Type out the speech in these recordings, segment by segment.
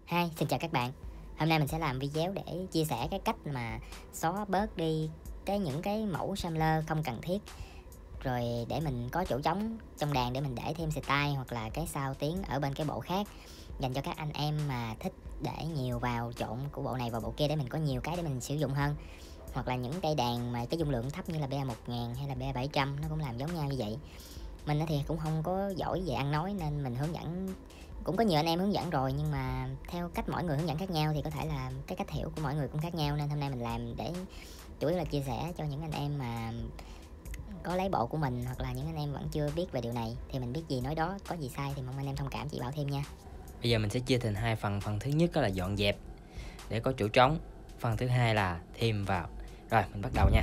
Hi, xin chào các bạn. Hôm nay mình sẽ làm video để chia sẻ cái cách mà xóa bớt đi những cái mẫu sampler không cần thiết, rồi để mình có chỗ trống trong đàn để mình để thêm style hoặc là cái sao tiếng ở bên cái bộ khác, dành cho các anh em mà thích để nhiều vào trộn của bộ này vào bộ kia để mình có nhiều cái để mình sử dụng hơn. Hoặc là những cây đàn mà cái dung lượng thấp như là BA1000 hay là BA700 nó cũng làm giống nhau như vậy. Mình thì cũng không có giỏi về ăn nói nên mình hướng dẫn, cũng có nhiều anh em hướng dẫn rồi, nhưng mà theo cách mỗi người hướng dẫn khác nhau thì có thể là cái cách hiểu của mỗi người cũng khác nhau, nên hôm nay mình làm để chủ yếu là chia sẻ cho những anh em mà có lấy bộ của mình, hoặc là những anh em vẫn chưa biết về điều này thì mình biết gì nói đó, có gì sai thì mong anh em thông cảm chỉ bảo thêm nha. Bây giờ mình sẽ chia thành hai phần. Phần thứ nhất đó là dọn dẹp để có chỗ trống. Phần thứ hai là thêm vào. Rồi mình bắt đầu nha.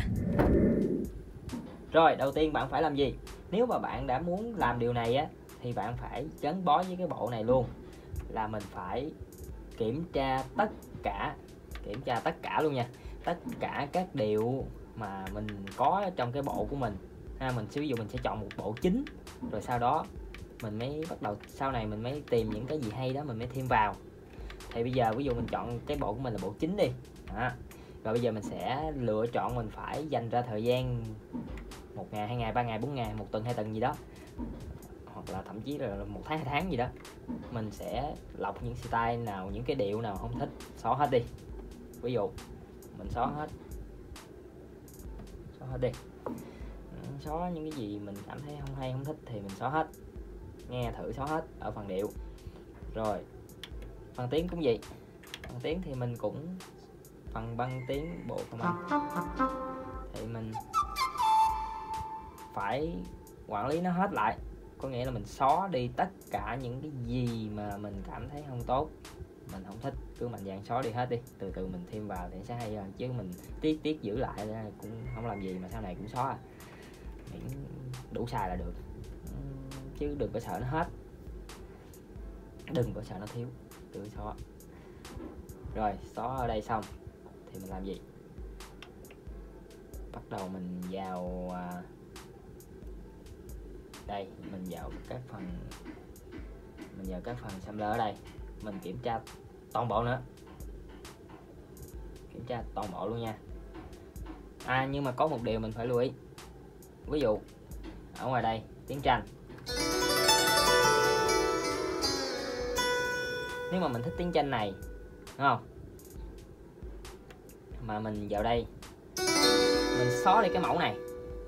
Rồi đầu tiên bạn phải làm gì? Nếu mà bạn đã muốn làm điều này á thì bạn phải gắn bó với cái bộ này luôn. Là mình phải kiểm tra tất cả luôn nha. Tất cả các điệu mà mình có trong cái bộ của mình. Ví dụ mình sẽ chọn một bộ chính, rồi sau đó mình mới bắt đầu, sau này mình mới tìm những cái gì hay đó mình mới thêm vào. Thì bây giờ ví dụ mình chọn cái bộ của mình là bộ chính đi đó. Rồi bây giờ mình sẽ lựa chọn, mình phải dành ra thời gian 1 ngày, 2 ngày, 3 ngày, 4 ngày, 1 tuần, 2 tuần gì đó, hoặc là thậm chí là 1 tháng, 2 tháng gì đó. Mình sẽ lọc những style nào, những cái điệu nào không thích, xóa hết đi. Ví dụ mình xóa hết đi, xóa những cái gì mình cảm thấy không hay, không thích thì mình xóa hết, nghe thử xóa hết ở phần điệu. Rồi phần tiếng cũng vậy. Phần tiếng thì mình cũng phần băng tiếng bộ của mình thì mình phải quản lý nó hết lại, có nghĩa là mình xóa đi tất cả những cái gì mà mình cảm thấy không tốt, mình không thích, cứ mạnh dạn xóa đi hết đi, từ từ mình thêm vào thì sẽ hay hơn. Chứ mình tiếc giữ lại cũng không làm gì mà sau này cũng xóa, miễn đủ xài là được, chứ đừng có sợ nó hết, đừng có sợ nó thiếu, tự xóa. Rồi xóa ở đây xong thì mình làm gì? Bắt đầu mình vào đây, mình vào các phần sampler ở đây, mình kiểm tra toàn bộ nữa, kiểm tra toàn bộ luôn nha. Nhưng mà có một điều mình phải lưu ý. Ví dụ ở ngoài đây tiếng tranh, nếu mà mình thích tiếng tranh này đúng không, mà mình vào đây mình xóa đi cái mẫu này,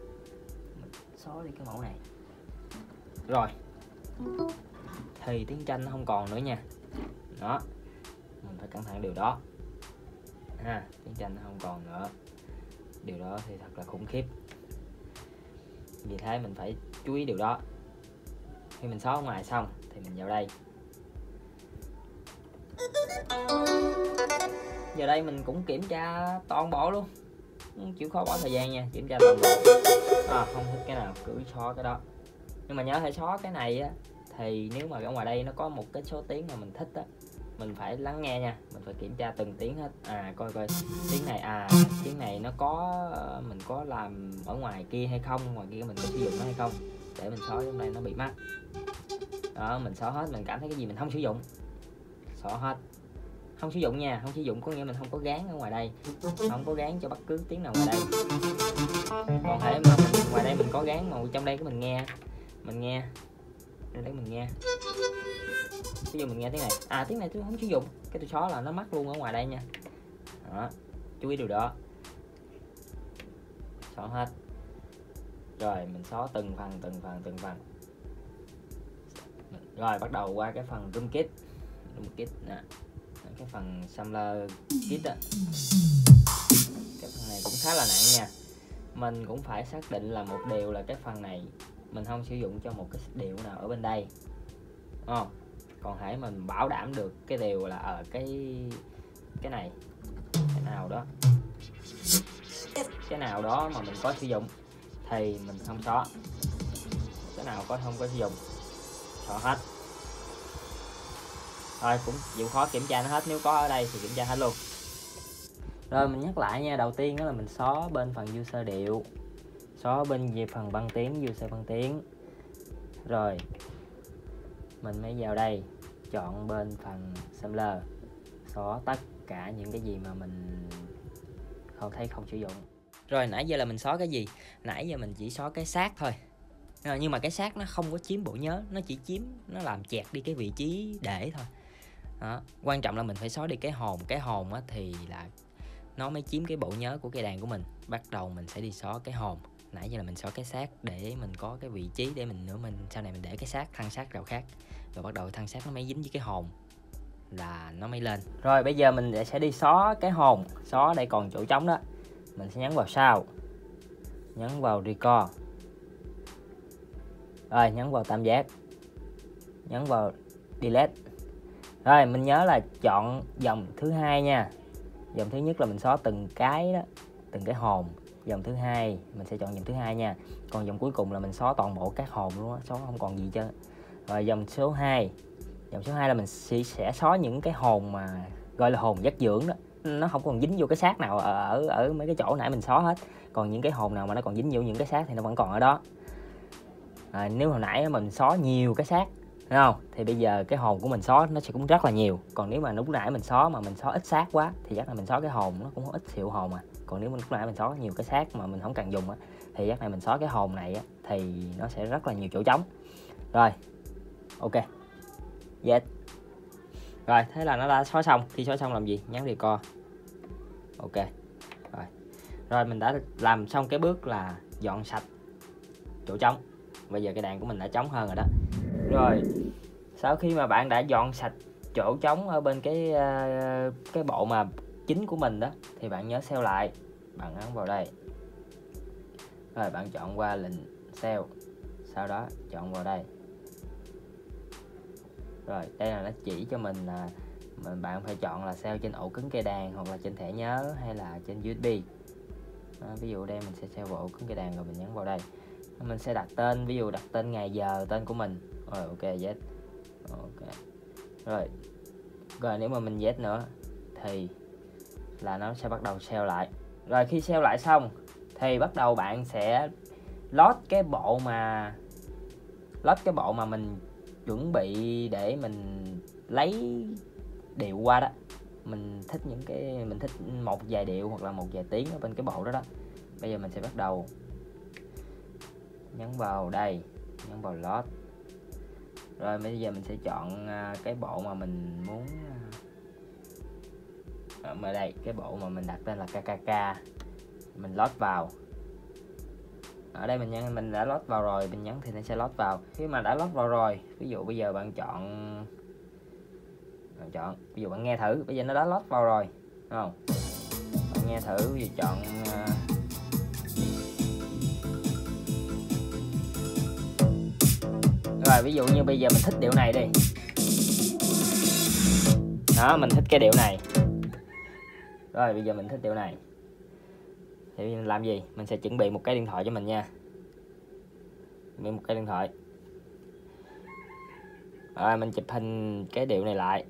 rồi thì tiếng tranh nó không còn nữa nha. Đó, mình phải cẩn thận điều đó tiếng tranh nó không còn nữa, điều đó thì thật là khủng khiếp. Vì thế mình phải chú ý điều đó. Khi mình xóa ở ngoài xong thì mình vào đây. Giờ đây mình cũng kiểm tra toàn bộ luôn, chịu khó bỏ thời gian nha, kiểm tra toàn bộ. Không thích cái nào cứ xóa cái đó. Nhưng mà nhớ phải xóa cái này á, thì nếu mà ở ngoài đây nó có một cái số tiếng mà mình thích á, mình phải lắng nghe nha, mình phải kiểm tra từng tiếng hết. Coi tiếng này, tiếng này nó có mình có làm ở ngoài kia hay không, ngoài kia mình có sử dụng nó hay không, để mình xóa trong đây nó bị mắc. Đó, mình xóa hết, mình cảm thấy cái gì mình không sử dụng, xóa hết. Không sử dụng nha, không sử dụng có nghĩa mình không có gán ở ngoài đây, không có gán cho bất cứ tiếng nào ngoài đây. Còn thể mà ngoài đây mình có gán, mà trong đây của mình nghe, đây mình nghe. Ví dụ mình nghe tiếng này, tiếng này tôi không sử dụng, cái tôi xóa là nó mắc luôn ở ngoài đây nha. Đó, chú ý điều đó. Xóa hết. Rồi mình xóa từng phần. Rồi bắt đầu qua cái phần drum kit nè, cái phần sampler kit á. Cái phần này cũng khá là nặng nha. Mình cũng phải xác định là một điều là cái phần này mình không sử dụng cho một cái điệu nào ở bên đây, còn hãy mình bảo đảm được cái điều là ở cái này, cái nào đó mà mình có sử dụng thì mình không xóa, cái nào không có sử dụng xóa hết. Rồi cũng chịu khó kiểm tra nó hết, nếu có ở đây thì kiểm tra hết luôn. Rồi mình nhắc lại nha, đầu tiên đó là mình xóa bên phần user điệu, xóa bên về phần băng tiếng, user băng tiếng. Rồi mình mới vào đây chọn bên phần sampler, xóa tất cả những cái gì mà mình không sử dụng. Rồi nãy giờ là mình xóa cái gì? Nãy giờ mình chỉ xóa cái xác thôi. Nhưng mà cái xác nó không có chiếm bộ nhớ, nó làm chẹt đi cái vị trí để thôi. Đó. Quan trọng là mình phải xóa đi cái hồn. Cái hồn á, thì là nó mới chiếm cái bộ nhớ của cây đàn của mình. Bắt đầu mình sẽ đi xóa cái hồn. Nãy giờ là mình xóa cái xác để mình có cái vị trí để mình sau này mình để cái xác, thân xác nào khác. Rồi bắt đầu thân xác nó mới dính với cái hồn là nó mới lên. Rồi bây giờ mình sẽ đi xóa cái hồn. Xóa đây còn chỗ trống đó. Mình sẽ nhấn vào sau, nhấn vào record, rồi nhấn vào tam giác, nhấn vào delete. Rồi mình nhớ là chọn dòng thứ hai nha. Dòng thứ nhất là mình xóa từng cái đó, từng cái hồn. Dòng thứ hai mình sẽ chọn dòng thứ hai nha. Còn dòng cuối cùng là mình xóa toàn bộ các hồn luôn á, xóa không còn gì chứ. Rồi dòng số 2. Dòng số 2 là mình sẽ xóa những cái hồn mà gọi là hồn dắt dưỡng đó. Nó không còn dính vô cái xác nào ở mấy cái chỗ nãy mình xóa hết. Còn những cái hồn nào mà nó còn dính vô những cái xác thì nó vẫn còn ở đó. Nếu hồi nãy mình xóa nhiều cái xác, đúng không? Thì bây giờ cái hồn của mình xóa nó sẽ cũng rất là nhiều. Còn nếu mà lúc nãy mình xóa mà mình xóa ít xác quá thì chắc là mình xóa cái hồn nó cũng ít xịu hồn à. Còn nếu mà lúc nãy mình xóa nhiều cái xác mà mình không cần dùng á thì chắc này mình xóa cái hồn này á thì nó sẽ rất là nhiều chỗ trống. Rồi. Ok. Yes. Rồi, thế là nó đã xóa xong. Khi xóa xong làm gì? Nhấn record. Ok. Rồi mình đã làm xong cái bước là dọn sạch chỗ trống. Bây giờ cái đàn của mình đã trống hơn rồi đó. Rồi sau khi mà bạn đã dọn sạch chỗ trống ở bên cái bộ mà chính của mình đó thì bạn nhớ save lại. Bạn ấn vào đây. Rồi bạn chọn qua lệnh save. Sau đó chọn vào đây. Rồi đây là nó chỉ cho mình là bạn phải chọn là save trên ổ cứng cây đàn hoặc là trên thẻ nhớ hay là trên USB. Ví dụ đây mình sẽ save vào ổ cứng cây đàn rồi mình nhấn vào đây. Mình sẽ đặt tên, ví dụ đặt tên ngày giờ, tên của mình. Rồi ok, yes. Ok. Rồi nếu mà mình yes nữa thì là nó sẽ bắt đầu save lại. Rồi khi save lại xong thì bắt đầu bạn sẽ load cái bộ mà mình chuẩn bị để mình lấy điệu qua đó. Mình thích một vài điệu hoặc là một vài tiếng ở bên cái bộ đó đó. Bây giờ mình sẽ bắt đầu nhấn vào đây, nhấn vào load. Rồi bây giờ mình sẽ chọn cái bộ mà mình muốn ở đây, cái bộ mà mình đặt tên là KKK. Mình load vào. Ở đây mình đã load vào rồi, mình nhấn thì nó sẽ load vào. Khi mà đã load vào rồi, ví dụ bây giờ bạn chọn ví dụ bạn nghe thử, bây giờ nó đã load vào rồi, đúng không? Bạn nghe thử, ví dụ chọn rồi ví dụ như bây giờ mình thích điệu này đi. Đó, mình thích cái điệu này. Rồi bây giờ mình thích điệu này thì mình làm gì? Mình sẽ chuẩn bị một cái điện thoại cho mình nha. Một cái điện thoại. Rồi mình chụp hình cái điệu này lại.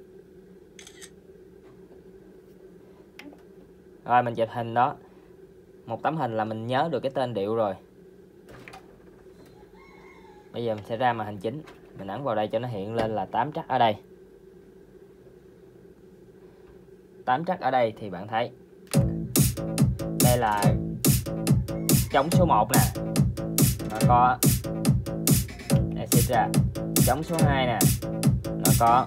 Rồi mình chụp hình đó. Một tấm hình là mình nhớ được cái tên điệu rồi. Bây giờ mình sẽ ra màn hình chính. Mình ấn vào đây cho nó hiện lên là 8 trắc ở đây. 8 trắc ở đây thì bạn thấy đây là trống số 1 nè. Nó có etc. Trống số 2 nè. Nó có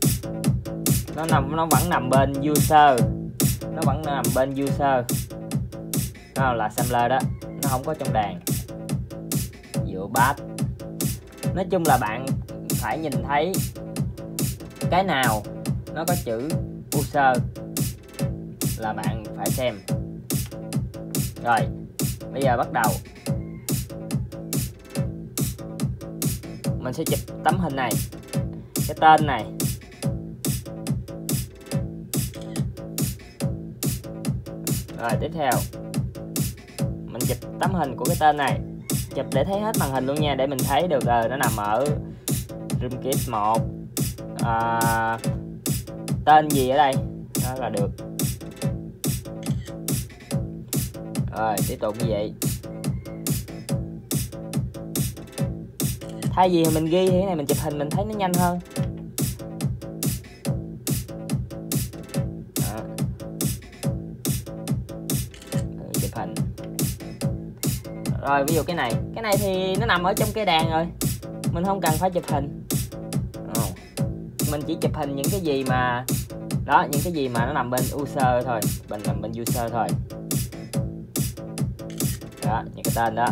nó vẫn nằm bên user. Nó vẫn nằm bên user. Nó là sampler đó. Nó không có trong đàn. Dựa bass. Nói chung là bạn phải nhìn thấy cái nào nó có chữ user là bạn phải xem. Rồi bây giờ bắt đầu mình sẽ chụp tấm hình này, cái tên này. Rồi tiếp theo mình chụp tấm hình của cái tên này, chụp để thấy hết màn hình luôn nha, để mình thấy được nó nằm ở Dreamkit 1, tên gì ở đây đó là được. Rồi tiếp tục như vậy. Thay vì mình ghi thì cái này mình chụp hình mình thấy nó nhanh hơn. Rồi ví dụ cái này thì nó nằm ở trong cây đàn rồi, mình không cần phải chụp hình. Mình chỉ chụp hình những cái gì mà đó, những cái gì mà nó nằm bên user thôi, mình nằm bên user thôi. Đó, những cái tên đó.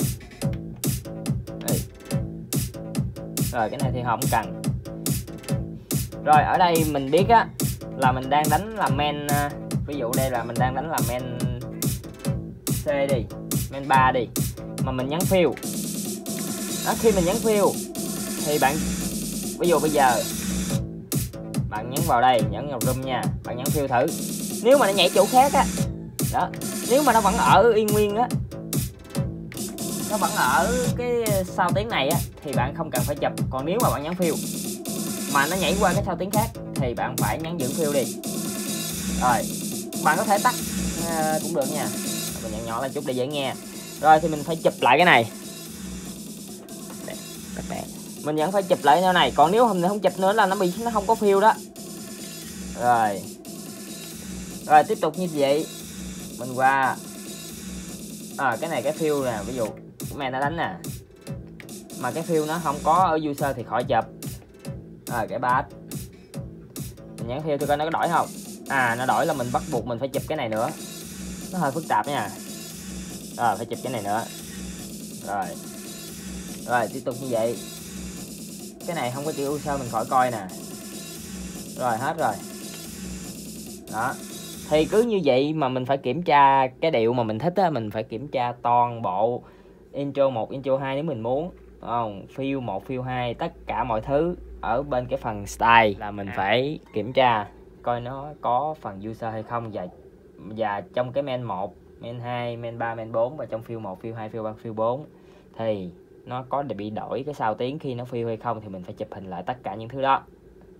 Đây. Rồi cái này thì không cần. Rồi ở đây mình biết á là mình đang đánh là main, ví dụ đây là mình đang đánh là main C đi, main 3 đi, mà mình nhấn fill. Đó, khi mình nhấn fill thì bạn, ví dụ bây giờ bạn nhấn vào đây, nhấn vào room nha, bạn nhấn fill thử. Nếu mà nó nhảy chỗ khác á, đó, nếu mà nó vẫn ở yên nguyên á, nó vẫn ở cái sao tiếng này á, thì bạn không cần phải chụp. Còn nếu mà bạn nhấn fill mà nó nhảy qua cái sao tiếng khác thì bạn phải nhấn giữ fill đi. Rồi bạn có thể tắt cũng được nha, mình nhấn nhỏ lên chút để dễ nghe. Rồi thì mình phải chụp lại cái này. Đây, các bạn, mình vẫn phải chụp lại cái này. Còn nếu mình không chụp nữa là nó không có fill đó. Rồi tiếp tục như vậy, mình qua cái này cái fill nè, ví dụ của mẹ nó đánh nè, mà cái fill nó không có ở user thì khỏi chụp. Cái bass mình nhấn fill tôi coi nó có đổi không. Nó đổi là mình bắt buộc mình phải chụp cái này nữa, nó hơi phức tạp nha. Phải chụp cái này nữa. Rồi tiếp tục như vậy. Cái này không có chữ user mình khỏi coi nè. Rồi hết rồi. Đó, thì cứ như vậy mà mình phải kiểm tra cái điệu mà mình thích á, mình phải kiểm tra toàn bộ intro 1, intro 2 nếu mình muốn, fill 1, fill 2, tất cả mọi thứ ở bên cái phần style là mình phải kiểm tra coi nó có phần user hay không, và trong cái main 1, main 2, main 3, main 4 và trong fill 1, fill 2, fill 3, fill 4 thì nó có bị đổi cái sao tiếng khi nó fill hay không, thì mình phải chụp hình lại tất cả những thứ đó.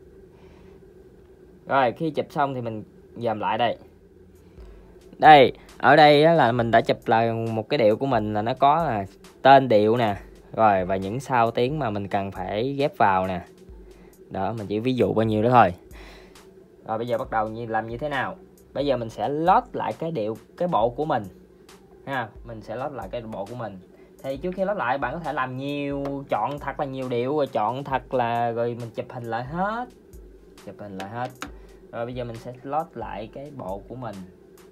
Rồi khi chụp xong thì mình dòm lại đây. Đây, ở đây á, là mình đã chụp lại một cái điệu của mình, là nó có là tên điệu nè, rồi và những sao tiếng mà mình cần phải ghép vào nè. Đó, mình chỉ ví dụ bao nhiêu đó thôi. Rồi bây giờ bắt đầu làm như thế nào? Bây giờ mình sẽ load lại cái bộ của mình ha, mình sẽ load lại cái bộ của mình. Thì trước khi load lại bạn có thể làm chọn thật là nhiều điệu, rồi mình chụp hình lại hết. Rồi bây giờ mình sẽ load lại cái bộ của mình.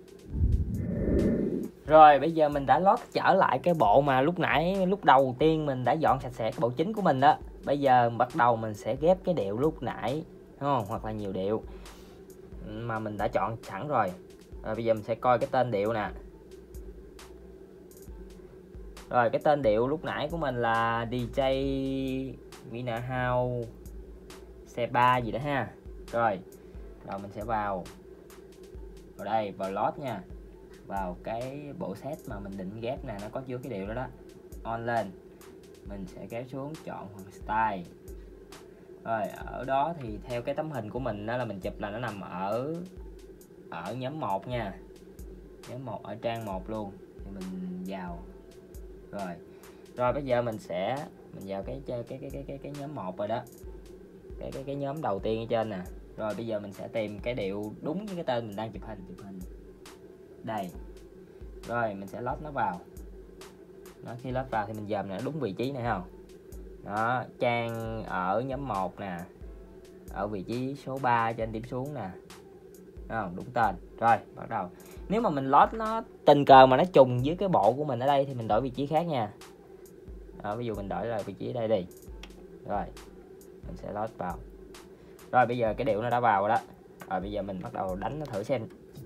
Rồi bây giờ mình đã load trở lại cái bộ mà lúc đầu tiên mình đã dọn sạch sẽ cái bộ chính của mình đó. Bây giờ bắt đầu mình sẽ ghép cái điệu lúc nãy, đúng không? Hoặc là nhiều điệu mà mình đã chọn sẵn rồi. Rồi bây giờ mình sẽ coi cái tên điệu nè. Rồi cái tên điệu lúc nãy của mình là DJ Vina House C3 gì đó ha. Rồi mình sẽ vào đây, vào load nha, vào cái bộ set mà mình định ghép nè, nó có chứa cái điệu đó đó. On lên, mình sẽ kéo xuống chọn phần style. Rồi ở đó thì theo cái tấm hình của mình đó là mình chụp là nó nằm ở nhóm 1 nha, nhóm 1 ở trang 1 luôn, thì mình vào. Rồi bây giờ mình vào cái nhóm 1 rồi đó, cái nhóm đầu tiên ở trên nè. Rồi bây giờ mình sẽ tìm cái điệu đúng với cái tên mình đang chụp hình đây. Rồi mình sẽ load nó vào. Đó, khi load vào thì mình dòm nè, đúng vị trí này không? Đó, trang ở nhóm 1 nè, ở vị trí số 3 trên điểm xuống nè, không? Đúng tên. Rồi bắt đầu. Nếu mà mình load nó tình cờ mà nó trùng với cái bộ của mình ở đây thì mình đổi vị trí khác nha. Đó, ví dụ mình đổi lại vị trí đây đi. Rồi mình sẽ load vào. Rồi bây giờ cái điệu nó đã vào rồi đó. Rồi bây giờ mình bắt đầu đánh nó thử xem.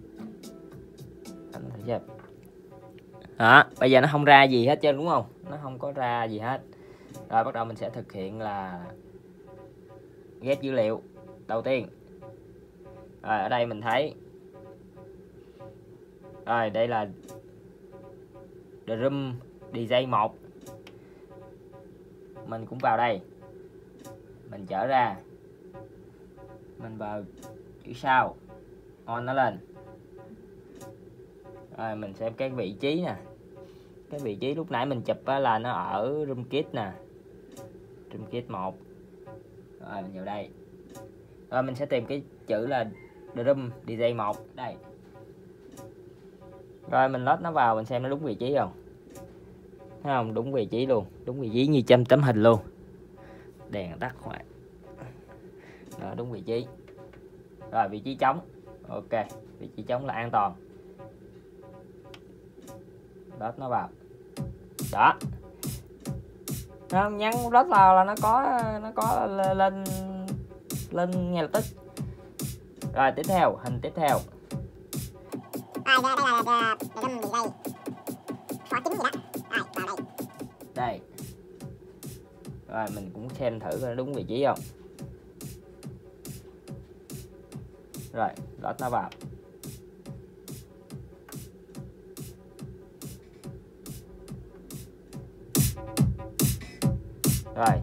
Đó, bây giờ nó không ra gì hết trơn đúng không? Nó không có ra gì hết. Rồi bắt đầu mình sẽ thực hiện là ghép dữ liệu đầu tiên. Rồi ở đây mình thấy. Rồi đây là Drum DJ 1. Mình cũng vào đây. Mình trở ra. Mình vào chữ sau. On nó lên. Rồi mình xem cái vị trí nè. Cái vị trí lúc nãy mình chụp là nó ở room kit nè, room kit 1. Rồi mình vào đây. Rồi mình sẽ tìm cái chữ là drum DJ 1 đây. Rồi mình load nó vào, mình xem nó đúng vị trí không. Thấy không, đúng vị trí luôn, đúng vị trí như trong tấm hình luôn. Đèn tắt hoài. Đó, đúng vị trí. Rồi vị trí trống. Ok, vị trí trống là an toàn. Lót nó vào. Đó. Không, nhấn lót vào là nó có lên ngay lập tức. Rồi tiếp theo, hình tiếp theo. Đây là râm bị đây. Phỏ chính gì đó. Rồi, vào đây. Đây. Rồi mình cũng xem thử coi đúng vị trí không. Rồi, lót nó vào. Rồi.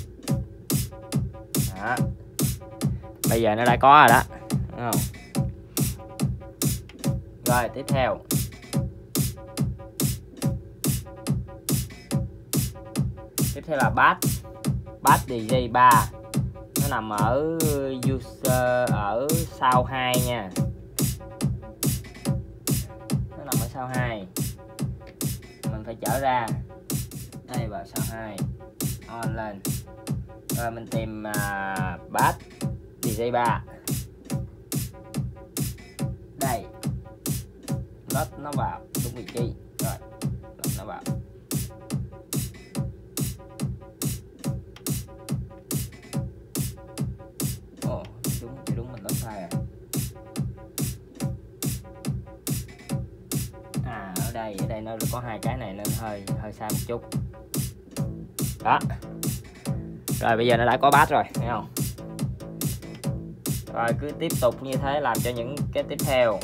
Đó. Bây giờ nó đã có rồi đó. Đúng không? Rồi tiếp theo. Tiếp theo là bass DJ 3. Nó nằm ở user ở sau 2 nha. Nó nằm ở sau 2. Mình phải trở ra. Đây vào sau 2. On lên. Rồi mình tìm bass DJ 3. Đây. Lót nó vào đúng vị trí. Rồi, lót nó vào. Ồ, đúng mình lót sai rồi. Ở đây nó có hai cái này nên hơi sai một chút. Đó. Rồi bây giờ nó đã có bass rồi, thấy không? Rồi cứ tiếp tục như thế làm cho những cái tiếp theo.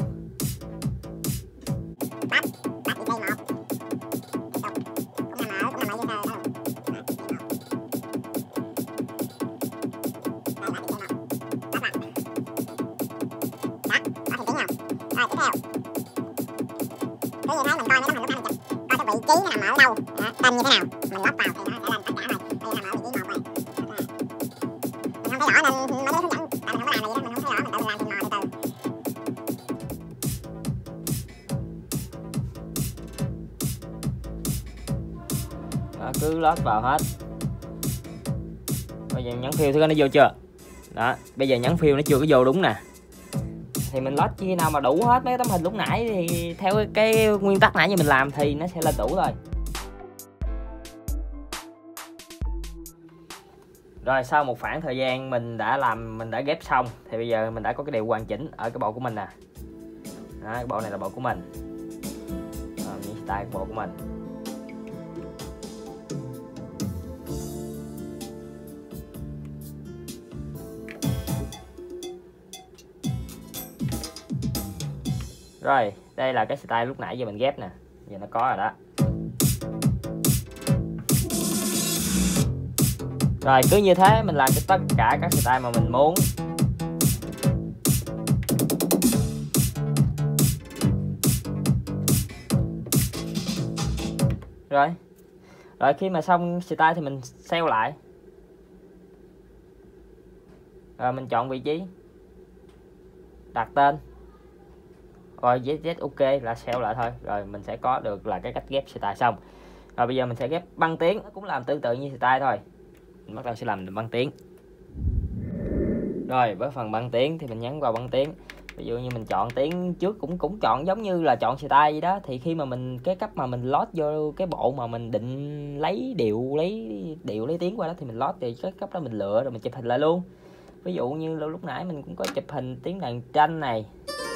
Cứ như thế mình coi nó lúc nãy mình coi cái vị trí nó nằm ở đâu, tên như thế nào, mình lót vào thì nó sẽ lên tất cả rồi. Đây nằm ở vị trí 1 rồi. Mình không thấy rõ nên mấy đứa hướng dẫn, tại mình không có làm gì đó, mình không thấy rõ, mình tự mình làm thì mò từ từ. Đó, cứ lót vào hết. Bây giờ nhấn phiêu thử coi nó vô chưa. Đó, bây giờ nhấn phiêu nó chưa có vô đúng nè. Thì mình lót khi nào mà đủ hết mấy tấm hình lúc nãy thì theo cái nguyên tắc nãy như mình làm thì nó sẽ lên đủ rồi. Rồi sau một khoảng thời gian mình đã ghép xong thì bây giờ mình đã có cái điều hoàn chỉnh ở cái bộ của mình nè. Đó, cái bộ này là bộ của mình. Những style của bộ của mình. Rồi, đây là cái style lúc nãy giờ mình ghép nè. Giờ nó có rồi đó. Rồi cứ như thế mình làm cho tất cả các style mà mình muốn. Rồi khi mà xong style thì mình save lại. Rồi mình chọn vị trí, đặt tên. Rồi ZZ ok là save lại thôi. Rồi mình sẽ có được là cái cách ghép style xong. Rồi bây giờ mình sẽ ghép băng tiếng. Nó cũng làm tương tự như style thôi. Mình bắt đầu sẽ làm băng tiếng. Rồi với phần băng tiếng thì mình nhấn vào băng tiếng. Ví dụ như mình chọn tiếng trước cũng chọn giống như là chọn style vậy đó. Thì khi mà mình cái cách mà mình lót vô cái bộ mà mình định lấy điệu lấy tiếng qua đó thì mình lót thì cái cấp đó mình lựa rồi mình chụp hình lại luôn. Ví dụ như lúc nãy mình cũng có chụp hình tiếng đàn tranh này.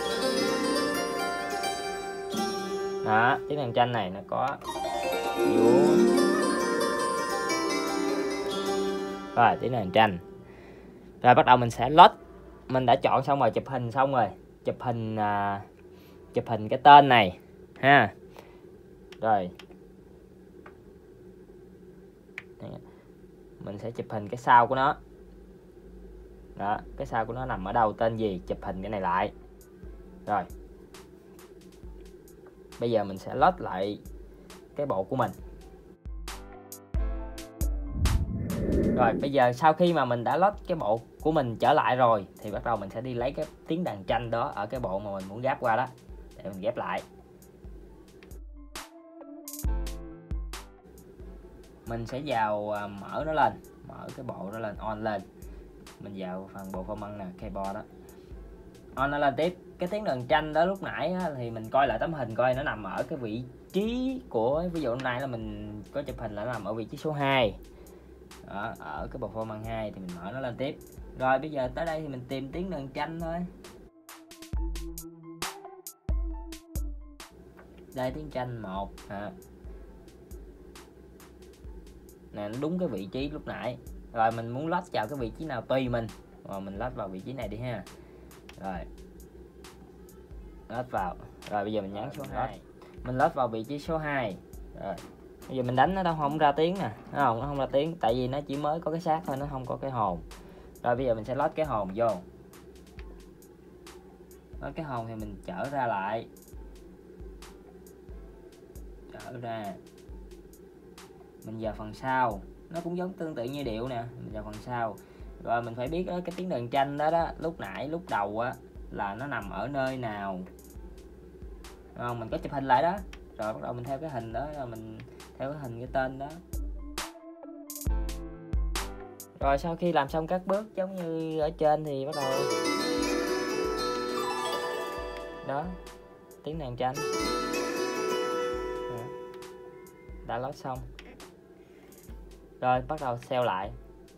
Đó, tiếng đàn tranh này nó có rồi tiếng đàn tranh. Rồi bắt đầu mình sẽ lót. Mình đã chọn xong rồi, chụp hình xong rồi, chụp hình cái tên này ha. Rồi mình sẽ chụp hình cái sau của nó. Đó, cái sau của nó nằm ở đâu, tên gì, chụp hình cái này lại. Rồi bây giờ mình sẽ lót lại cái bộ của mình. Rồi bây giờ sau khi mà mình đã lót cái bộ của mình trở lại rồi thì bắt đầu mình sẽ đi lấy cái tiếng đàn tranh đó ở cái bộ mà mình muốn ghép qua đó để mình ghép lại. mình sẽ vào mở nó lên, mở cái bộ nó lên, on lên. Mình vào phần bộ phông măng nè, keyboard đó, on nó lên tiếp. Cái tiếng đàn tranh đó lúc nãy á, thì mình coi lại tấm hình coi nó nằm ở cái vị trí của, ví dụ hôm nay là mình có chụp hình là nó nằm ở vị trí số 2 đó, ở cái bộ phông măng 2 thì mình mở nó lên tiếp. Rồi bây giờ tới đây thì mình tìm tiếng đàn tranh thôi. Đây tiếng tranh 1 nè, nó đúng cái vị trí lúc nãy. Rồi mình muốn load vào cái vị trí nào tùy mình, rồi mình load vào vị trí này đi ha. Rồi load vào. Rồi bây giờ mình nhấn số 2. Mình load vào vị trí số 2. Rồi bây giờ mình đánh nó đâu không ra tiếng nè, thấy không? Nó không ra tiếng tại vì nó chỉ mới có cái xác thôi, nó không có cái hồn. Rồi bây giờ mình sẽ load cái hồn vô. Load cái hồn thì mình trở ra lại, trở ra, mình vào phần sau. Nó cũng giống tương tự như điệu nè, mình vào phần sau. Rồi mình phải biết cái tiếng đàn tranh đó đó, lúc nãy lúc đầu á là nó nằm ở nơi nào. Mình có chụp hình lại đó, rồi bắt đầu mình theo cái hình đó, rồi mình theo cái hình cái tên đó. Rồi sau khi làm xong các bước giống như ở trên thì bắt đầu đó, tiếng đàn tranh đã load xong. Rồi bắt đầu save lại,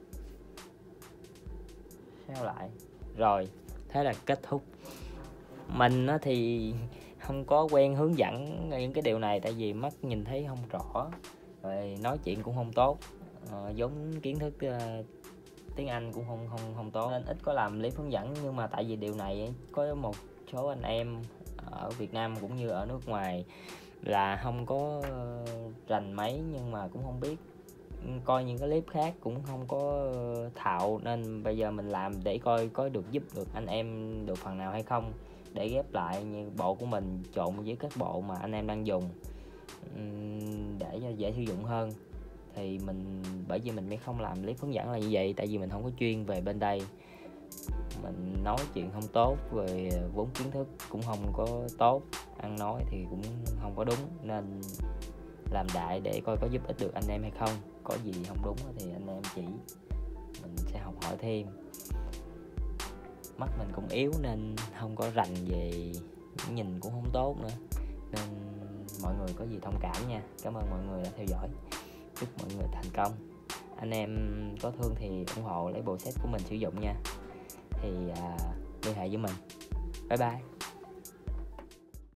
rồi thế là kết thúc. Mình thì không có quen hướng dẫn những cái điều này tại vì mắt nhìn thấy không rõ, rồi nói chuyện cũng không tốt, giống kiến thức tiếng Anh cũng không tốt nên ít có làm clip hướng dẫn. Nhưng mà tại vì điều này có một số anh em ở Việt Nam cũng như ở nước ngoài là không có rành mấy, nhưng mà cũng không biết, coi những cái clip khác cũng không có thạo, nên bây giờ mình làm để coi có được giúp được anh em được phần nào hay không, để ghép lại như bộ của mình trộn với các bộ mà anh em đang dùng để cho dễ sử dụng hơn. Thì mình, bởi vì mình mới không làm clip hướng dẫn là như vậy, tại vì mình không có chuyên về bên đây, mình nói chuyện không tốt, về vốn kiến thức cũng không có tốt, ăn nói thì cũng không có đúng, nên làm đại để coi có giúp ích được anh em hay không. Có gì không đúng thì anh em chỉ, mình sẽ học hỏi thêm. Mắt mình cũng yếu nên không có rành về, nhìn cũng không tốt nữa, nên mọi người có gì thông cảm nha. Cảm ơn mọi người đã theo dõi, chúc mọi người thành công. Anh em có thương thì ủng hộ lấy bộ set của mình sử dụng nha, thì liên hệ với mình. Bye bye.